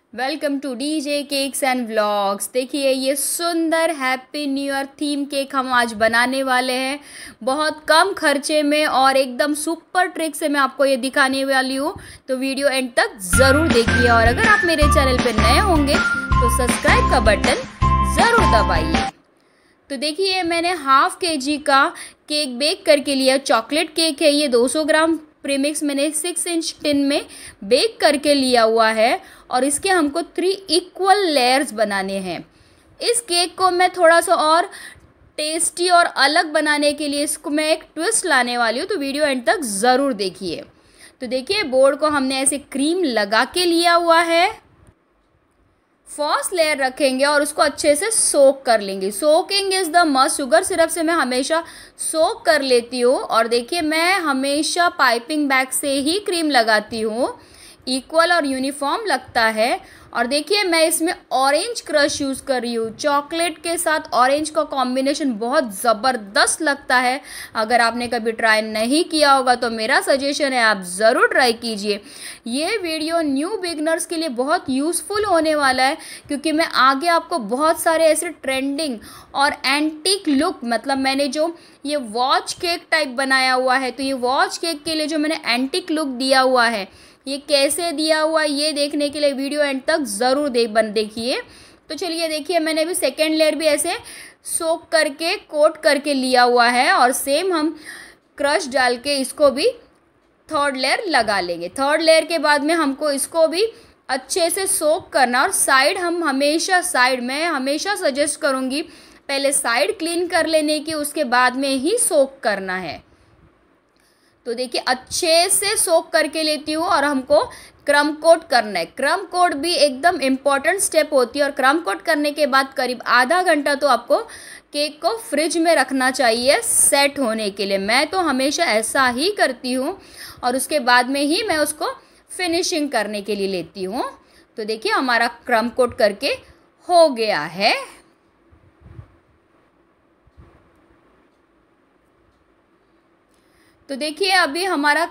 Welcome to DJ cakes and vlogs. देखिए ये सुंदर happy new year theme cake हम आज बनाने वाले हैं बहुत कम खर्चे में और एकदम सुपर ट्रिक से मैं आपको ये दिखाने वाली हूँ। तो वीडियो एंड तक ज़रूर देखिए और अगर आप मेरे चैनल पे नए होंगे तो सब्सक्राइब का बटन ज़रूर दबाइए। तो देखिए मैंने हाफ केजी का केक बेक करके लिया। चॉकलेट केक है ये, 200 ग्राम प्रीमिक्स मैंने 6 इंच टिन में बेक करके लिया हुआ है और इसके हमको 3 इक्वल लेयर्स बनाने हैं। इस केक को मैं थोड़ा सा और टेस्टी और अलग बनाने के लिए इसको मैं एक ट्विस्ट लाने वाली हूँ, तो वीडियो एंड तक ज़रूर देखिए। तो देखिए बोर्ड को हमने ऐसे क्रीम लगा के लिया हुआ है। फर्स्ट लेयर रखेंगे और उसको अच्छे से सोक कर लेंगे। Soaking is the must. Sugar syrup से मैं हमेशा सोक कर लेती हूँ और देखिए मैं हमेशा पाइपिंग बैग से ही क्रीम लगाती हूँ, इक्वल और यूनिफॉर्म लगता है। और देखिए मैं इसमें ऑरेंज क्रश यूज़ कर रही हूँ। चॉकलेट के साथ ऑरेंज का कॉम्बिनेशन बहुत ज़बरदस्त लगता है। अगर आपने कभी ट्राई नहीं किया होगा तो मेरा सजेशन है आप ज़रूर ट्राई कीजिए। ये वीडियो न्यू बिगनर्स के लिए बहुत यूज़फुल होने वाला है क्योंकि मैं आगे आपको बहुत सारे ऐसे ट्रेंडिंग और एंटीक लुक, मतलब मैंने जो ये वॉच केक टाइप बनाया हुआ है, तो ये वॉच केक के लिए जो मैंने एंटीक लुक दिया हुआ है ये कैसे दिया हुआ है ये देखने के लिए वीडियो एंड तक ज़रूर देखिए। तो चलिए देखिए मैंने भी सेकेंड लेयर भी ऐसे सोक करके कोट करके लिया हुआ है और सेम हम क्रश डाल के इसको भी थर्ड लेयर लगा लेंगे। थर्ड लेयर के बाद में हमको इसको भी अच्छे से सोक करना और मैं हमेशा सजेस्ट करूँगी पहले साइड क्लीन कर लेने की, उसके बाद में ही सोक करना है। तो देखिए अच्छे से सोक करके लेती हूँ और हमको क्रम कोट करना है। क्रम कोट भी एकदम इम्पॉर्टेंट स्टेप होती है और क्रम कोट करने के बाद करीब आधा घंटा तो आपको केक को फ्रिज में रखना चाहिए सेट होने के लिए। मैं तो हमेशा ऐसा ही करती हूँ और उसके बाद में ही मैं उसको फिनिशिंग करने के लिए लेती हूँ। तो देखिए हमारा क्रम कोट करके हो गया है। तो देखिए अभी हमारा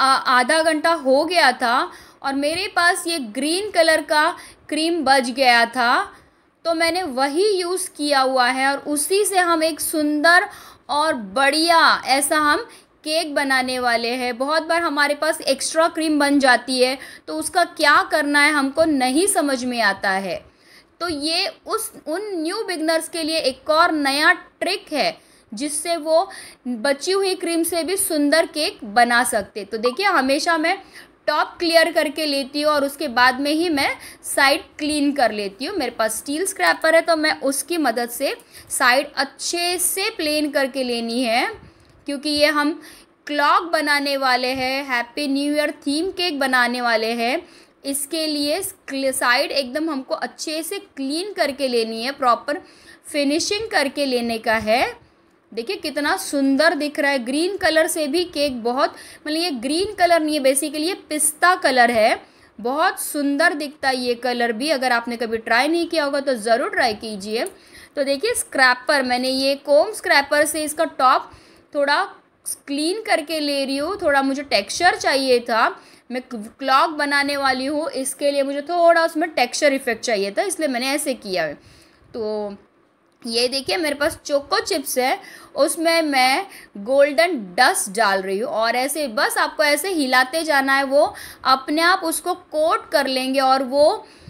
आधा घंटा हो गया था और मेरे पास ये ग्रीन कलर का क्रीम बच गया था, तो मैंने वही यूज़ किया हुआ है और उसी से हम एक सुंदर और बढ़िया ऐसा हम केक बनाने वाले हैं। बहुत बार हमारे पास एक्स्ट्रा क्रीम बन जाती है तो उसका क्या करना है हमको नहीं समझ में आता है। तो ये उन न्यू बिगनर्स के लिए एक और नया ट्रिक है जिससे वो बची हुई क्रीम से भी सुंदर केक बना सकते। तो देखिए हमेशा मैं टॉप क्लियर करके लेती हूँ और उसके बाद में ही मैं साइड क्लीन कर लेती हूँ। मेरे पास स्टील स्क्रैपर है तो मैं उसकी मदद से साइड अच्छे से प्लेन करके लेनी है क्योंकि ये हम क्लॉक बनाने वाले हैं, happy new year theme cake बनाने वाले हैं। इसके लिए साइड एकदम हमको अच्छे से क्लीन करके लेनी है, प्रॉपर फिनिशिंग करके लेने का है। देखिए कितना सुंदर दिख रहा है। ग्रीन कलर से भी केक बहुत, मतलब ये ग्रीन कलर नहीं है, बेसिकली ये पिस्ता कलर है। बहुत सुंदर दिखता है ये कलर भी। अगर आपने कभी ट्राई नहीं किया होगा तो ज़रूर ट्राई कीजिए। तो देखिए स्क्रैपर, मैंने ये कोम स्क्रैपर से इसका टॉप थोड़ा क्लीन करके ले रही हूँ। थोड़ा मुझे टेक्स्चर चाहिए था, मैं क्लॉक बनाने वाली हूँ, इसके लिए मुझे थोड़ा उसमें टेक्स्चर इफेक्ट चाहिए था, इसलिए मैंने ऐसे किया है। तो ये देखिए मेरे पास चोको चिप्स है, उसमें मैं गोल्डन डस्ट डाल रही हूँ और ऐसे बस आपको ऐसे हिलाते जाना है, वो अपने आप उसको कोट कर लेंगे और वो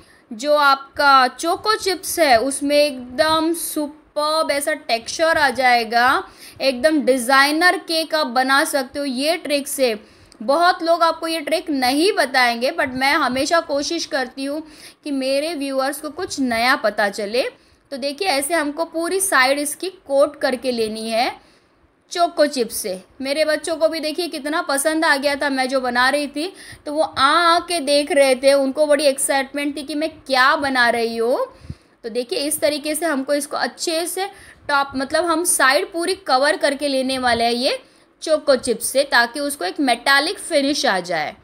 जो आपका चोको चिप्स है उसमें एकदम सुपर्ब ऐसा टेक्सचर आ जाएगा। एकदम डिज़ाइनर केक आप बना सकते हो ये ट्रिक से। बहुत लोग आपको ये ट्रिक नहीं बताएंगे बट मैं हमेशा कोशिश करती हूँ कि मेरे व्यूअर्स को कुछ नया पता चले। तो देखिए ऐसे हमको पूरी साइड इसकी कोट करके लेनी है चोको चिप्स से। मेरे बच्चों को भी देखिए कितना पसंद आ गया था मैं जो बना रही थी, तो वो आ के देख रहे थे, उनको बड़ी एक्साइटमेंट थी कि मैं क्या बना रही हूँ। तो देखिए इस तरीके से हमको इसको अच्छे से टॉप, मतलब हम साइड पूरी कवर करके लेने वाले हैं ये चोको चिप्स से, ताकि उसको एक मेटालिक फिनिश आ जाए।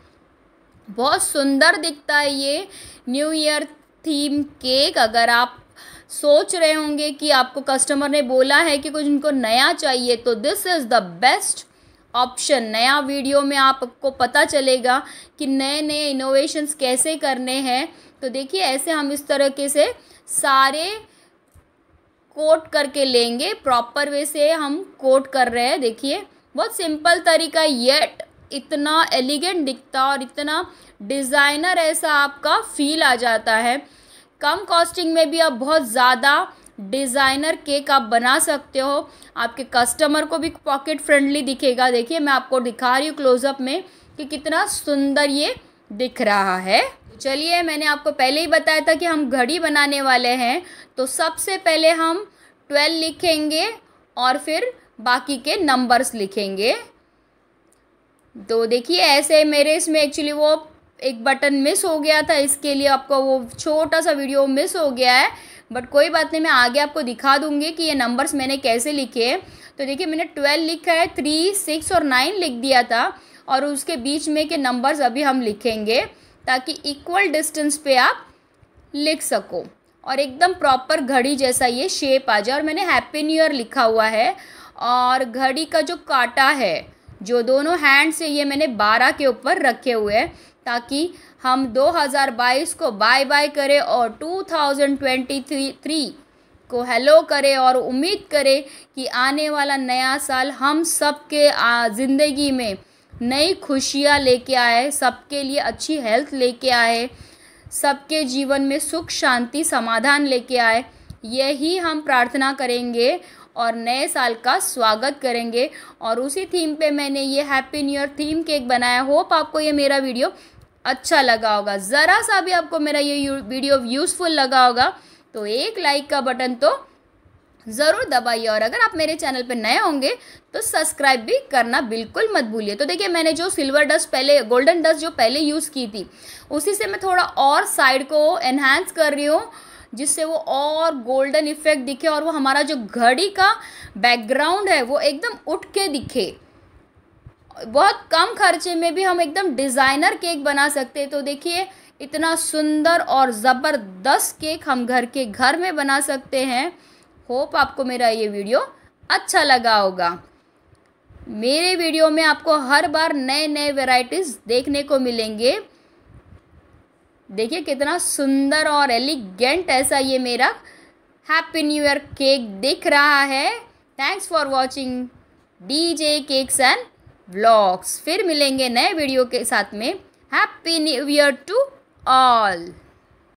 बहुत सुंदर दिखता है ये न्यू ईयर थीम केक। अगर आप सोच रहे होंगे कि आपको कस्टमर ने बोला है कि कुछ उनको नया चाहिए, तो this is the best option. नया वीडियो में आपको पता चलेगा कि नए नए इनोवेशंस कैसे करने हैं। तो देखिए ऐसे हम इस तरीके से सारे कोट करके लेंगे, प्रॉपर वे से हम कोट कर रहे हैं। देखिए बहुत सिंपल तरीका, येट इतना एलिगेंट दिखता और इतना डिज़ाइनर ऐसा आपका फील आ जाता है। कम कॉस्टिंग में भी आप बहुत ज़्यादा डिज़ाइनर केक आप बना सकते हो, आपके कस्टमर को भी पॉकेट फ्रेंडली दिखेगा। देखिए मैं आपको दिखा रही हूँ क्लोजअप में कि कितना सुंदर ये दिख रहा है। चलिए मैंने आपको पहले ही बताया था कि हम घड़ी बनाने वाले हैं, तो सबसे पहले हम 12 लिखेंगे और फिर बाकी के नंबर्स लिखेंगे। तो देखिए ऐसे मेरे इसमें एक्चुअली वो एक बटन मिस हो गया था, इसके लिए आपको वो छोटा सा वीडियो मिस हो गया है, बट कोई बात नहीं, मैं आगे आपको दिखा दूंगी कि ये नंबर्स मैंने कैसे लिखे। तो देखिए मैंने 12 लिखा है, 3, 6 और 9 लिख दिया था, और उसके बीच में के नंबर्स अभी हम लिखेंगे ताकि इक्वल डिस्टेंस पे आप लिख सको और एकदम प्रॉपर घड़ी जैसा ये शेप आ जाए। और मैंने हैप्पी न्यू ईयर लिखा हुआ है, और घड़ी का जो कांटा है जो दोनों हैंड से ये मैंने 12 के ऊपर रखे हुए हैं ताकि हम 2022 को बाय बाय करें और 2023 को हेलो करें, और उम्मीद करें कि आने वाला नया साल हम सबके ज़िंदगी में नई खुशियाँ लेके आए, सबके लिए अच्छी हेल्थ लेके आए, सबके जीवन में सुख शांति समाधान लेके आए। यही हम प्रार्थना करेंगे और नए साल का स्वागत करेंगे। और उसी थीम पे मैंने ये happy new year theme cake बनाया। होप आपको ये मेरा वीडियो अच्छा लगा होगा, ज़रा सा भी आपको मेरा ये वीडियो यूज़फुल लगा होगा तो एक लाइक का बटन तो ज़रूर दबाइए, और अगर आप मेरे चैनल पर नए होंगे तो सब्सक्राइब भी करना बिल्कुल मत भूलिए। तो देखिए मैंने जो सिल्वर डस्ट पहले, गोल्डन डस्ट जो पहले यूज़ की थी, उसी से मैं थोड़ा और साइड को एनहांस कर रही हूँ जिससे वो और गोल्डन इफेक्ट दिखे और वो हमारा जो घड़ी का बैकग्राउंड है वो एकदम उठ के दिखे। बहुत कम खर्चे में भी हम एकदम डिज़ाइनर केक बना सकते हैं। तो देखिए इतना सुंदर और ज़बरदस्त केक हम घर में बना सकते हैं। होप आपको मेरा ये वीडियो अच्छा लगा होगा। मेरे वीडियो में आपको हर बार नए नए वैरायटीज़ देखने को मिलेंगे। देखिए कितना सुंदर और एलिगेंट ऐसा ये मेरा हैप्पी न्यू ईयर केक दिख रहा है। Thanks for watching DJ cakes and vlogs. फिर मिलेंगे नए वीडियो के साथ में। Happy new year to all.